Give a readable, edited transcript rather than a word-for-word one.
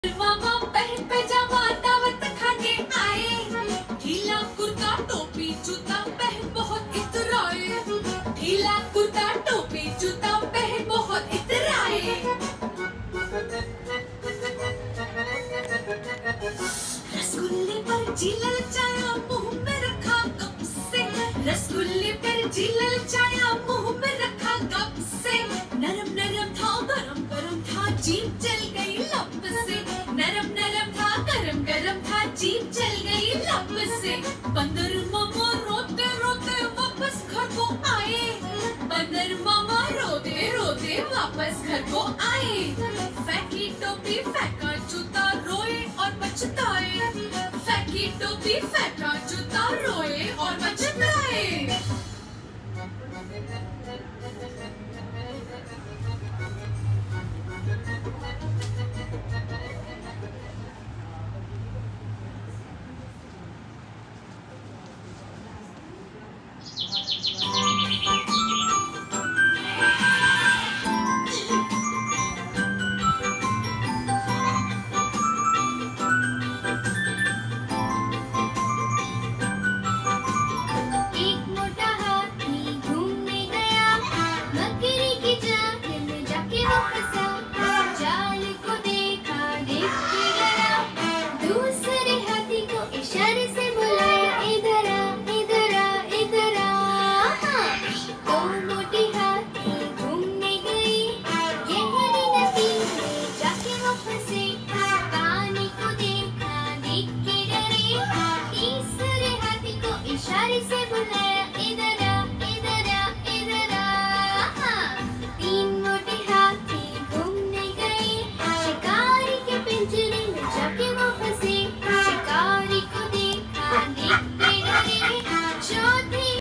मामा पहन पैजामा दावत खाने आए, ढीला कुर्ता टोपी जूता पहन बहुत इतराए, ढीला कुर्ता टोपी जूता पहन बहुत इतराए। रसगुल्ले पर जी ललचाया मुंह में रखा कप से, रसगुल्ले पर जी ललचाया मुंह में रखा कप से, नरम नरम था गरम गरम था जीभ जल गई लब से, नरम नरम था गरम गरम था जीभ जल गई लब से। बंदर मामा रोते रोते वापस घर को आए, बंदर मामा रोते रोते वापस घर को आए, फेंकी टोपी फेंका जूता रोए और पछताए, फेंकी टोपी फेंका जूता रोए और पछताए।